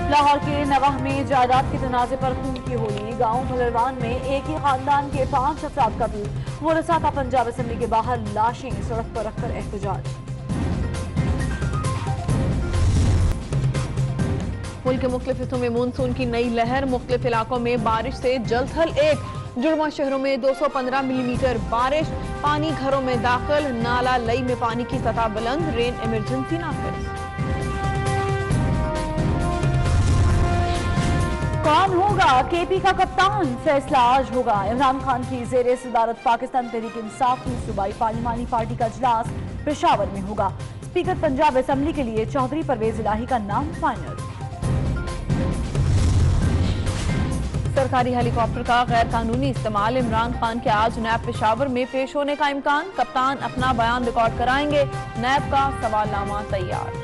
लाहौर के नवाह में जायदाद के तनाजे पर खून की होली। गांव भलरवान में एक ही खानदान के 5 अफराद कत्ल। मुरसा का पंजाब असेंबली के बाहर लाशें सड़क पर रखकर एहतजाज। मुल्क के मुख्तलिफ हिस्सों में मानसून की नई लहर। मुख्तलिफ इलाकों में बारिश से जलथल एक। जुड़वा शहरों में 215 मिलीमीटर बारिश। पानी घरों में दाखिल। नाला लई में पानी की सतह बुलंद। रेन इमरजेंसी नाफिज। कौन होगा केपी का कप्तान, फैसला आज होगा। इमरान खान की जेर सदारत पाकिस्तान तहरीक इंसाफ की सूबाई पार्लिमानी पार्टी का इजलास पेशावर में होगा। स्पीकर पंजाब असेंबली के लिए चौधरी परवेज इलाही का नाम फाइनल। सरकारी हेलीकॉप्टर का गैर कानूनी इस्तेमाल। इमरान खान के आज नैब पेशावर में पेश होने का इम्कान। कप्तान अपना बयान रिकॉर्ड कराएंगे। नैब का सवालनामा तैयार।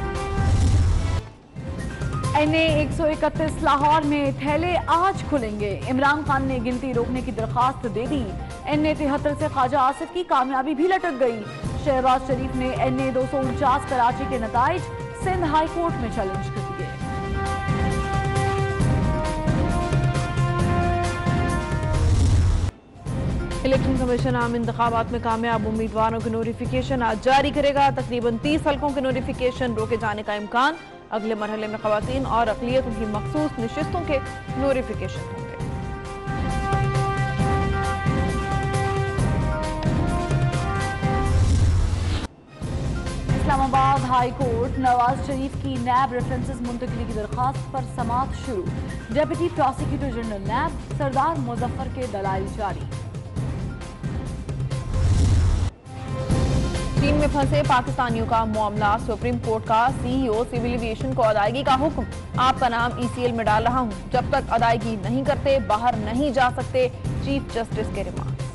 NA 131 लाहौर में थैले आज खुलेंगे। इमरान खान ने गिनती रोकने की दरखास्त दे दी। NA 73 से ख्वाजा आसिफ की कामयाबी भी लटक गई। शहबाज शरीफ ने NA 249 कराची के नताइज सिंध हाई कोर्ट में चैलेंज कर दिए। इलेक्शन कमीशन आम इंतखाबात में कामयाब उम्मीदवारों के नोटिफिकेशन आज जारी करेगा। तकरीबन 30 हल्कों के नोटिफिकेशन रोके जाने का इम्कान। अगले मरहले में खवातीन और अक़लियतों की मखसूस नशिस्तों के नोटिफिकेशन होंगे। इस्लामाबाद हाई कोर्ट नवाज शरीफ की नैब रेफरेंसेस मुंतकली की दरखास्त पर समाअत शुरू। Deputy prosecutor general NAB Sardar Muzaffar के दलाइल जारी। चीन में फंसे पाकिस्तानियों का मामला। सुप्रीम कोर्ट का CEO सिविल एविएशन को अदायगी का हुक्म। आपका नाम ECL में डाल रहा हूं। जब तक अदायगी नहीं करते बाहर नहीं जा सकते। चीफ जस्टिस के रिमार्क्स।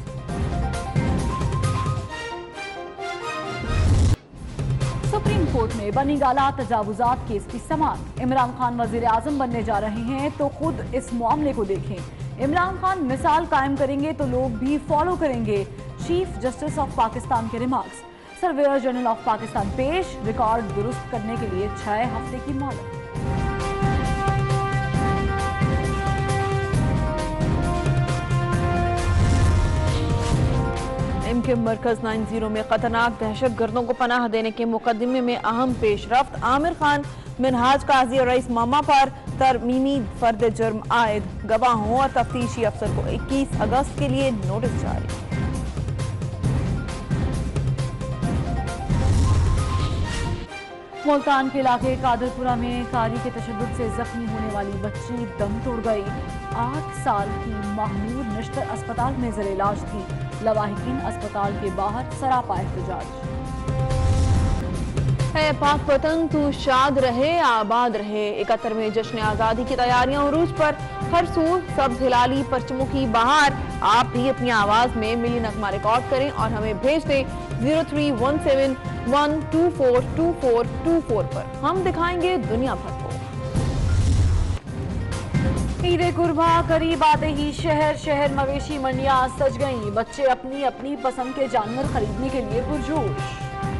सुप्रीम कोर्ट में बनी गाला तजावुजात केस की समाअत। इमरान खान वजीर आजम बनने जा रहे हैं तो खुद इस मामले को देखें। इमरान खान मिसाल कायम करेंगे तो लोग भी फॉलो करेंगे। चीफ जस्टिस ऑफ पाकिस्तान के remarks. Surveyor general of Pakistan पेश। रिकॉर्ड दुरुस्त करने के लिए 6 हफ्ते की मोहलत। MK मरकज 90 में खतरनाक दहशतगर्दों को पनाह देने के मुकदमे में अहम पेशरफ्त। आमिर खान मिनहाज काजी और रईस मामा पर तरमीमी फर्द जुर्म आयद। गवाहों और तफ्तीशी अफसर को 21 अगस्त के लिए नोटिस जारी। मुल्तान के इलाके कादरपुरा में कारी के तशद्दुद से जख्मी होने वाली बच्ची दम तोड़ गई। 8 साल की महमूद नश्तर अस्पताल में ज़ेर इलाज थी। लवाहिकीन अस्पताल के बाहर सरापा एहतजाज। है पाक वतन तू शाद रहे आबाद रहे। 71वें जश्न आज़ादी की तैयारियां उरूज पर। हर सू सब्ज हिलाली परचमों की बहार। आप भी अपनी आवाज में मिली नगमा रिकॉर्ड करें और हमें भेज दें 031712424424 पर। हम दिखाएंगे दुनिया भर को। ईद कुर्बा करीब आते ही शहर शहर मवेशी मंडियां सज गईं। बच्चे अपनी अपनी पसंद के जानवर खरीदने के लिए पुरजोश।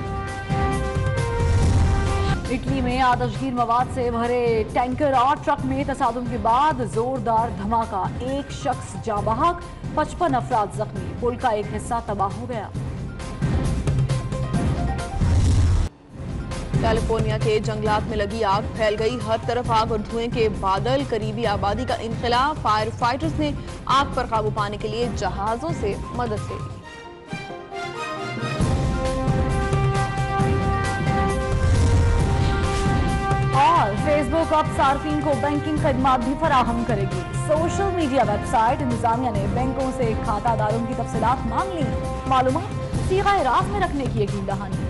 इटली में आतशगीर मवाद से भरे टैंकर और ट्रक में तसादुम के बाद जोरदार धमाका। एक शख्स जाँ बहक, 55 अफराद जख्मी। पुल का एक हिस्सा तबाह हो गया। कैलिफोर्निया के जंगलात में लगी आग फैल गई। हर तरफ आग और धुएं के बादल। करीबी आबादी का इनखला। फायर फाइटर्स ने आग पर काबू पाने के लिए जहाजों से मदद ले ली। और फेसबुक अब सार्फिन को बैंकिंग खदमात भी फराहम करेगी। सोशल मीडिया वेबसाइट इंतजामिया ने बैंकों से खातादारों की तफसीलात मांग ली। मालूमात सीगा-ए-रास में रखने की यकीन दहानी।